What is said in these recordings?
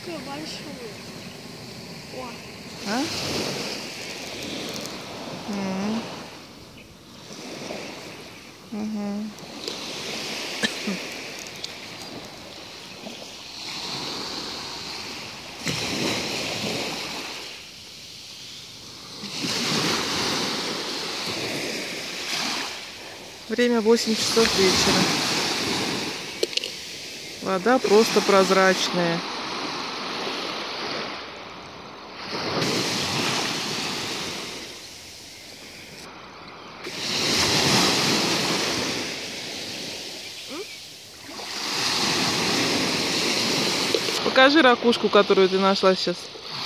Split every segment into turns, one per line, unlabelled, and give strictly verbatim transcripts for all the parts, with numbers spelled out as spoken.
такая большая. О.
А? Угу. Время восемь часов вечера. Вода просто прозрачная. Покажи ракушку, которую ты нашла сейчас.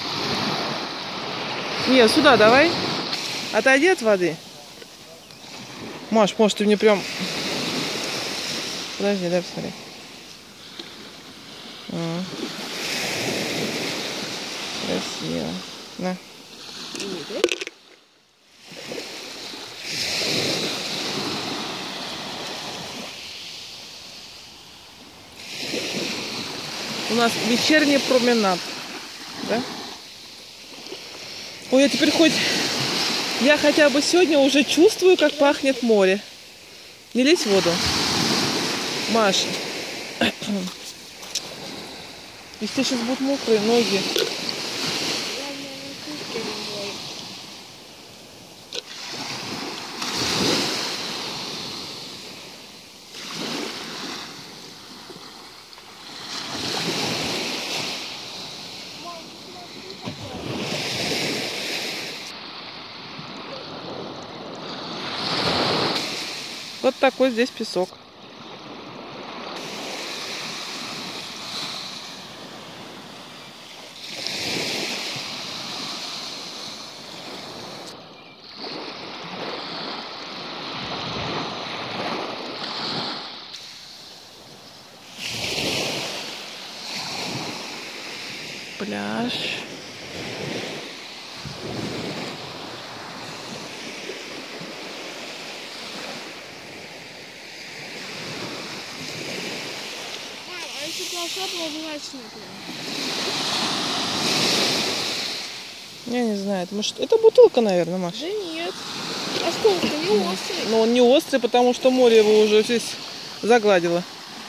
Не, сюда давай. Отойди от воды. Маш, может, ты мне прям... Подожди, дай посмотреть. А. Красиво. На. У нас вечерний променад. Да? Ой, я теперь хоть... Я хотя бы сегодня уже чувствую, как пахнет море. Не лезь в воду. Маш. Если сейчас будут мокрые ноги. Вот такой здесь песок. Пляж. Я не знаю, это, может, это бутылка, наверное, Маша.
Да нет. Осколок не острый.
Но он не острый, потому что море его уже здесь загладило.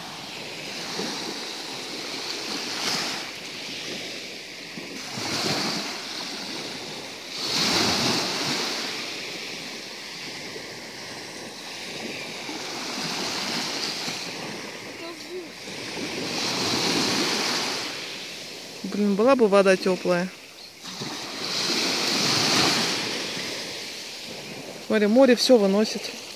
Блин, была бы вода теплая. Смотри, море все выносит.